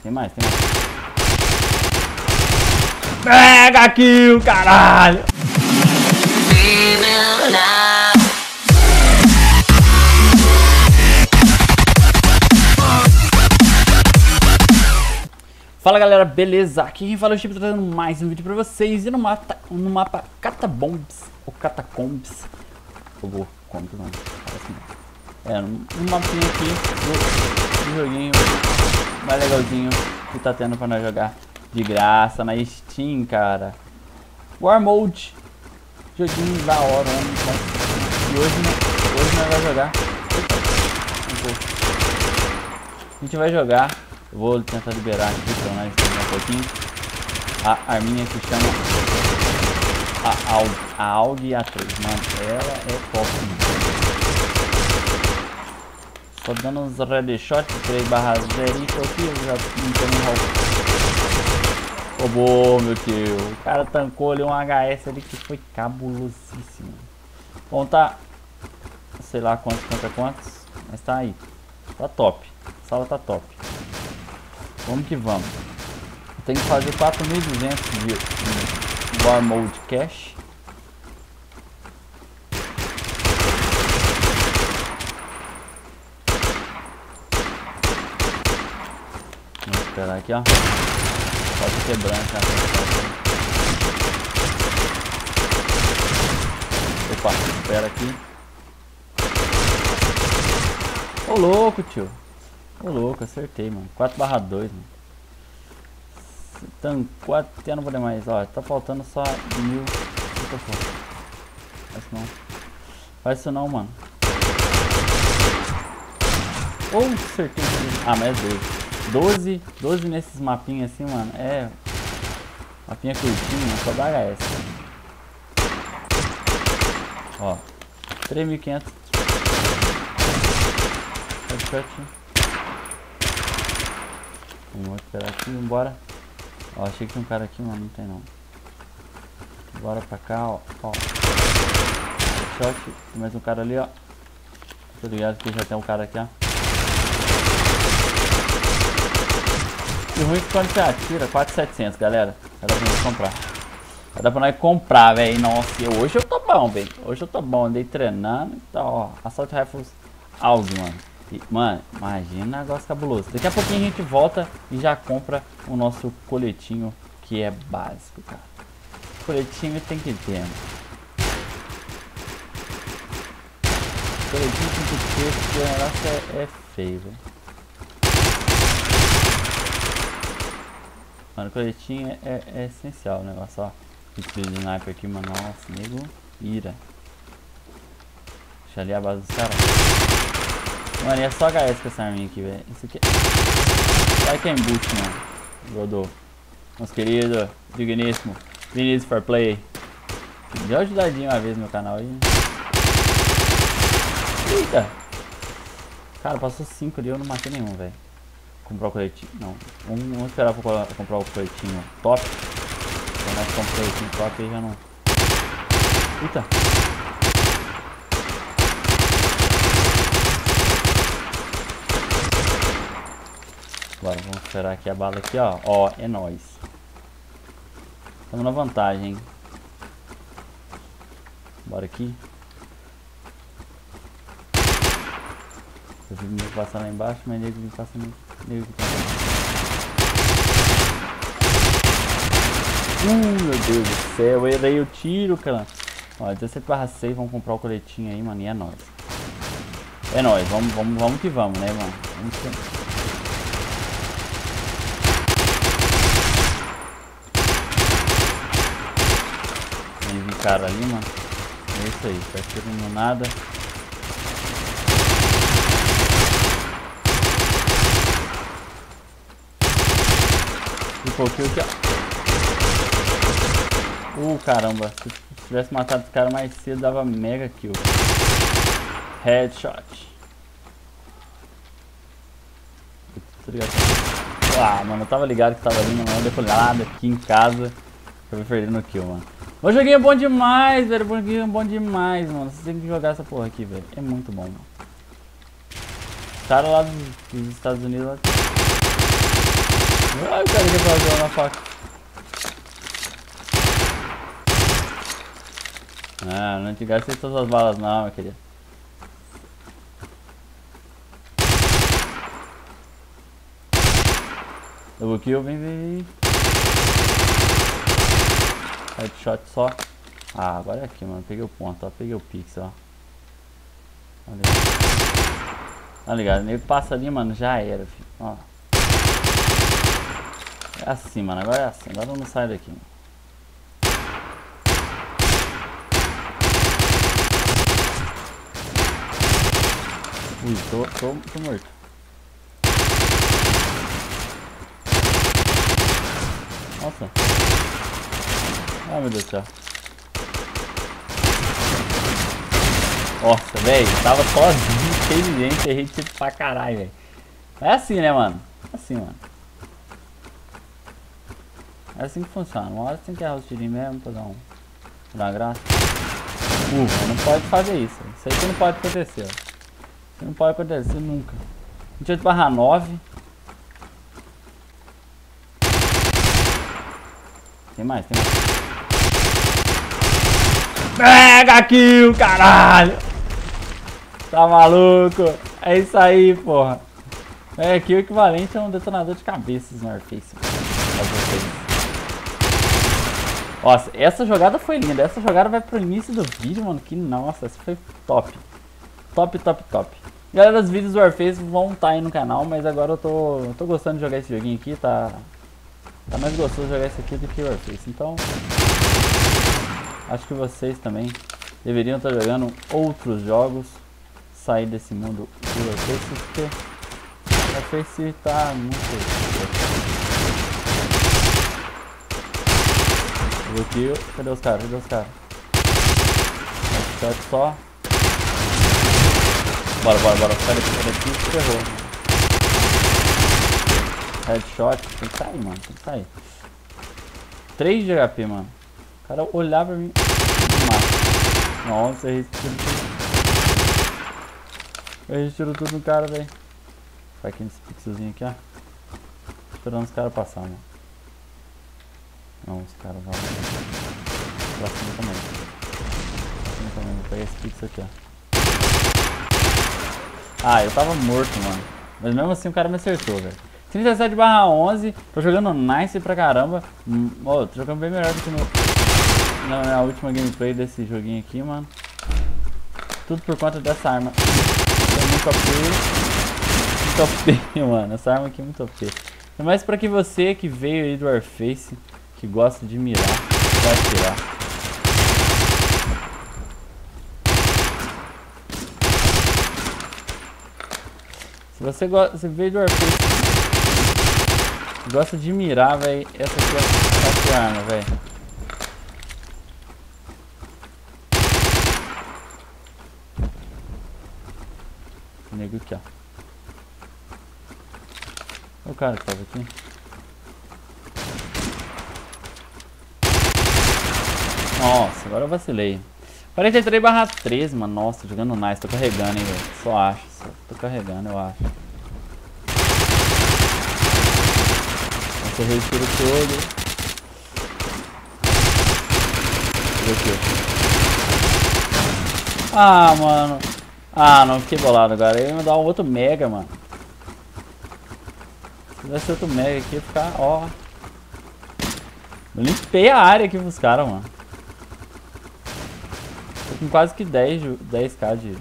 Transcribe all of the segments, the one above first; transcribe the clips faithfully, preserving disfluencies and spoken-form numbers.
Tem mais, tem mais. Mega kill, caralho! Fala galera, beleza? Aqui quem fala é o Chip, tô trazendo mais um vídeo pra vocês. E no mapa, no mapa Catabombs, ou Catacombs, eu vou, como que não? É, um mapinha aqui do, do joguinho mais legalzinho que tá tendo pra nós jogar de graça na Steam, cara. War Mode, joguinho da hora, né? E hoje, né? Hoje nós vamos jogar. A gente vai jogar. Eu vou tentar liberar aqui pra nós um pouquinho. A arminha que chama a AUG, a AUG A três, mano, ela é top. Só dando uns headshot três barra zero aqui, eu já não tô nem roubando. Roubou, meu tio. O cara tancou ali um H S ali que foi cabulosíssimo. Bom, tá, sei lá quantos, quantos, quantos, mas tá aí. Tá top, a sala tá top. Vamos que vamos. Tem que fazer quatro mil e duzentos de War Mode Cash. Vamos esperar aqui, ó. Pode quebrando, cara. Opa, espera aqui. Ô louco, tio. Ô louco, acertei, mano. quatro barra dois, mano. Tancou até não poder mais. Ó, tá faltando só mil. Faz isso não. Faz isso não, mano. Ou oh, acertei. Ah, mas é doze. doze. doze nesses mapinhos assim, mano. É. Mapinha curtinha, só dá H S. Ó. três mil e quinhentos. Headshot. Vamos esperar aqui, vambora. Ó, achei que tinha um cara aqui, mas não tem não. Bora pra cá, ó. Ó. Shot. Tem mais um cara ali, ó. Tô ligado que já tem um cara aqui, ó. E ruim que quando você atira, quatro mil e setecentos, galera. Vai dar pra nós comprar. Vai dar pra nós comprar, velho. Nossa, eu, hoje eu tô bom, velho. Hoje eu tô bom. Andei treinando e tal, ó. Assault Rifles A U G, mano. E, mano, imagina um negócio cabuloso. Daqui a pouquinho a gente volta e já compra o nosso coletinho, que é básico, cara. Coletinho tem que ter, mano. Coletinho tem que ter, porque o negócio é, é feio, velho. Mano, coletinho é, é, é essencial o negócio, ó. Esse de sniper aqui, mano. Nossa, nego ira. Deixa ali a base dos caras. Mano, e é só H S com essa arminha aqui, velho. Isso aqui é... Vai que é embuste, mano. Rodou. Nosso querido, digníssimo Vinicius for Play. Deu uma ajudadinha uma vez no meu canal aí. Eita! Cara, passou cinco ali, eu não matei nenhum, velho. Comprar o coletinho. Não. Vamos, vamos esperar pra comprar o coletinho top. Quando nós compramos o coletinho top aí já não. Eita! Agora vamos esperar aqui a bala aqui, ó. Ó, é nóis. Estamos na vantagem, hein. Bora aqui. Eu vi nego passar lá embaixo, mas nego me passa no. Nego que tá Uh, meu Deus do céu, eu errei o tiro, cara. Ó, dezessete barra seis, vamos comprar o coletinho aí, mano. E é nóis. É nóis, vamos, vamos, vamos que vamos, né, mano? Vamos que... cara ali, mano. É isso aí, tá tirando nada. Triple kill aqui, ó. Uh, caramba. Se tivesse matado esse cara mais cedo, dava mega kill. Headshot. Ah, mano, eu tava ligado que tava ali, não deu pra nada aqui em casa. Acabei perdendo o kill, mano. O joguinho é bom demais, velho. O joguinho é bom demais, mano. Você tem que jogar essa porra aqui, velho. É muito bom, mano. Os caras lá dos, dos Estados Unidos lá... Olha o cara que vazou na faca. Ah, não te gastei todas as balas não, meu querido. Double kill, vem, vem, vem. Headshot só. Ah, agora é aqui, mano. Peguei o ponto, ó. Peguei o pixel, ó. Tá ligado? Ele passa ali, mano. Já era, filho. Ó. É assim, mano. Agora é assim. Agora eu não saio daqui, mano. Ui, tô, tô, tô morto. Nossa. Ai, meu Deus do céu. Nossa, velho. Tava sozinho, cheio de gente. Errei tipo pra caralho, velho. É assim, né, mano? É assim, mano. É assim que funciona. Uma hora você tem que errar os tirinhos mesmo pra dar um... pra dar graça. Ufa, não pode fazer isso. Isso aí que não pode acontecer, ó. Isso não pode acontecer nunca. vinte e oito barra nove. Tem mais, tem mais. Pega kill, caralho! Tá maluco? É isso aí, porra. É kill equivalente a um detonador de cabeças no Warface. Nossa, essa jogada foi linda. Essa jogada vai pro início do vídeo, mano. Que nossa, essa foi top. Top, top, top. Galera, os vídeos do Warface vão estar aí no canal, mas agora eu tô, eu tô gostando de jogar esse joguinho aqui, tá... Tá mais gostoso jogar esse aqui do que o Warface, então... Acho que vocês também deveriam estar jogando outros jogos, sair desse mundo do Warface, porque o Warface tá muito... Bloqueio, cadê os caras? Cadê os caras? Headshot só. Bora, bora, bora. Sai daqui, sai daqui, ferrou. Headshot, tem que sair, mano. Tem que sair. três de H P, mano. O cara olhar pra mim. Nossa, eu retiro tudo. Eu retiro tudo no cara, velho. Vai aqui nesse pixelzinho aqui, ó. Esperando os caras passar, mano. Não, os caras vão. Pra cima também. Pra cima também. Vou pegar esse pixel aqui, ó. Ah, eu tava morto, mano. Mas mesmo assim o cara me acertou, velho. trinta e sete barra onze. Tô jogando nice pra caramba. Hum, oh, tô jogando bem melhor do que no, na, na última gameplay desse joguinho aqui, mano. Tudo por conta dessa arma. É muito O P. Muito O P, mano. Essa arma aqui é muito O P. É mais pra que você que veio aí do Warface, que gosta de mirar, vai atirar. Se você, gosta, você veio do Warface, gosta de mirar, velho, essa aqui é a sua arma, velho. Nego aqui, ó. Olha o cara que tava aqui. Nossa, agora eu vacilei. quarenta e três barra treze, mano. Nossa, jogando nice. Tô carregando, hein, velho. Só acho. Só tô carregando, eu acho. Nossa, eu retiro todo. Ah, mano. Ah, não. Fiquei bolado agora. Eu ia me dar um outro mega, mano. Se tivesse outro mega aqui, ia ficar, ó. Eu limpei a área aqui pros caras, mano. Tô com quase que dez, dez k de...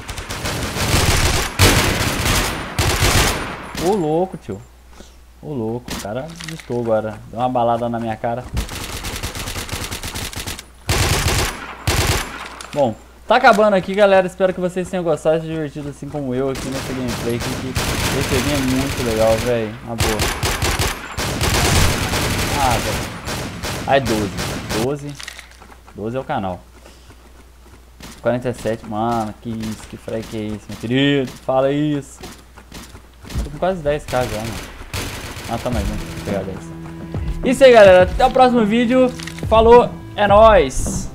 Ô louco, tio. Ô louco, o cara desistou agora. Deu uma balada na minha cara. Bom, tá acabando aqui, galera. Espero que vocês tenham gostado e se divertido assim como eu aqui nessa gameplay. Que esse joguinho é muito legal, velho. Na boa. Ah, velho. Ah, é doze. doze. doze é o canal. quarenta e sete, mano, que isso, que frag que é isso, meu querido, fala isso. Tô com quase dez k já, mano. Ah, tá mais um, vou pegar dez. Isso aí, galera, até o próximo vídeo, falou, é nóis!